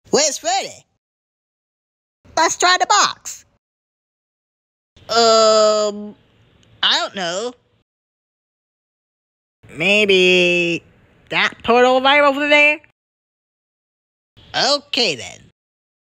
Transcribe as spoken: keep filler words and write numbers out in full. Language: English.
Where's Freddy? Let's try the box. Um, I don't know. Maybe that portal right over there? Okay then.